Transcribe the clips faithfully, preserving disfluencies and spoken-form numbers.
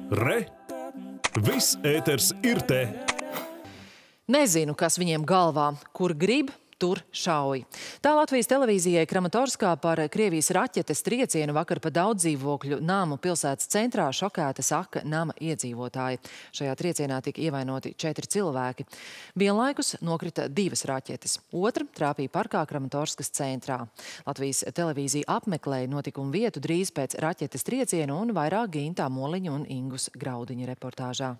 Re! Viss ēters ir te! Nezinu, kas viņiem galvā, kur grib, tur šauj. Tā Latvijas televīzijai Kramatorskā par Krievijas raķetes triecienu vakar pa daudzdzīvokļu namu pilsētas centrā šokēta saka nama iedzīvotāji. Šajā triecienā tika ievainoti četri cilvēki. Vienlaikus nokrita divas raķetes. Otra trāpīja parkā Kramatorskas centrā. Latvijas televīzija apmeklēja notikumu vietu drīz pēc raķetes triecienu un vairāk Gintā Moliņa un Ingus Graudiņa reportāžā.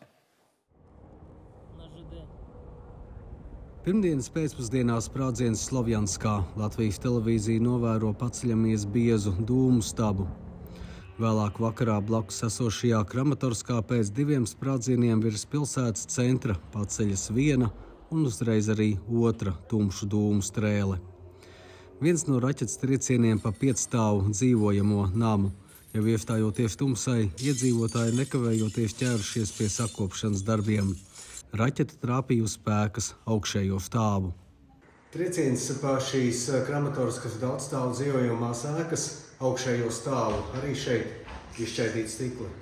Pirmdienas pēcpusdienā sprādziens Slovjanskā. Latvijas televīzija novēro paceļamies biezu dūmu stabu. Vēlāk vakarā blakus esošajā Kramatorskā pēc diviem sprādzieniem virs pilsētas centra paceļas viena un uzreiz arī otra tumšu dūmu strēle. Viens no raķetes triecieniem pa piecstāvu dzīvojamo namu. Jau iestājoties tumsai, iedzīvotāji nekavējoties ķērušies pie sakopšanas darbiem. Raķete trāpīja uz pēkas augšējo stāvu. Trieciens pa šīs Kramatorskas daudzstāvu dzīvojamās ēkas augšējo stāvu. Arī šeit izšķaidīt stikli.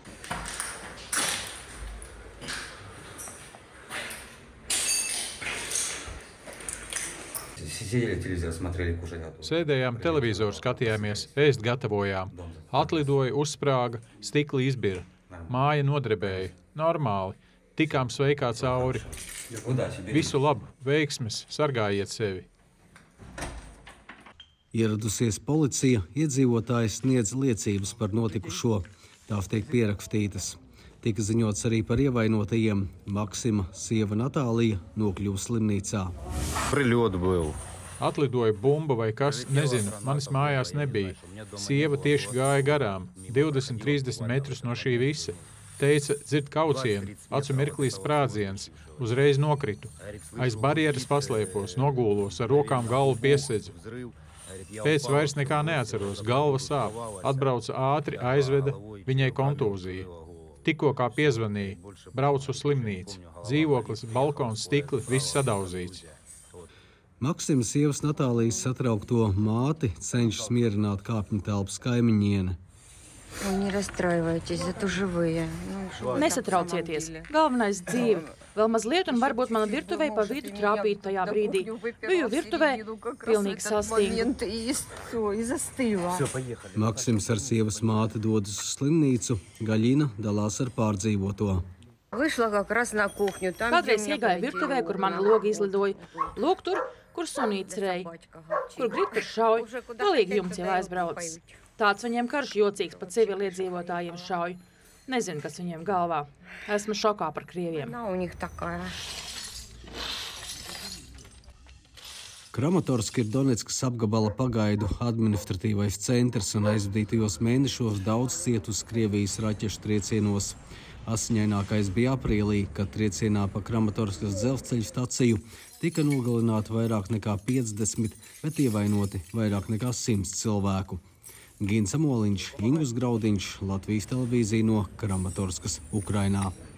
Sēdējām televizoru, skatījāmies, ēst gatavojām. Atlidoja, uzsprāga, stikli izbira. Māja nodrebēja. Normāli. Tikām sveikā cauri. Visu labu, veiksmes, sargājiet sevi. Ieradusies policija, iedzīvotājs sniedz liecības par notikušo. Tās tiek pierakstītas. Tika ziņots arī par ievainotajiem. Maksima sieva Natālija nokļuva slimnīcā. Atlidoja bumba vai kas, nezinu, manis mājās nebija. Sieva tieši gāja garām, divdesmit trīsdesmit metrus no šī visa. Teica, dzird kaucienu, acu mirklī sprādziens, uzreiz nokritu. Aiz barjeras paslēpos, nogūlos, ar rokām galvu piesedzu. Pēc vairs nekā neatceros, galva sāp, atbrauca ātri, aizveda, viņai kontūzija. Tikko kā piezvanīja, braucu uz slimnīcu, dzīvoklis, balkons, stikli, viss sadauzīts. Maksima sievas Natālijas satraukto māti cenšas mierināt kāpņu telpas kaimiņiene. Nesatraucieties. Galvenais dzīve. Vēl mazliet un varbūt mana virtuvei pa vidu trāpīt tajā brīdī. Biju virtuvē, pilnīgi sastingu. Maksims ar sievas māti dodas uz slimnīcu, Gaļina dalās ar pārdzīvoto. Kādreiz iegāja virtuvē, kur mana loga izlidoja. Lūk tur, kur sunīts rej. Kur grib, tur šauj. Galīgi jums jau aizbraucis. Tāds viņiem karš jocīgs, pa civiliedzīvotājiem šauj. Nezinu, kas viņiem galvā. Esmu šokā par krieviem. Kramatorska ir Donetskas apgabala pagaidu administratīvais centrs un aizvadītajos mēnešos daudz ciet uz Krievijas raķešu triecienos. Asiņainākais bija aprīlī, kad triecienā pa Kramatorskas dzelzceļa staciju tika nogalināti vairāk nekā piecdesmit, bet ievainoti vairāk nekā simts cilvēku. Gintā Moliņš, Ingus Graudiņš, Latvijas televīzija no Kramatorskas, Ukrainā.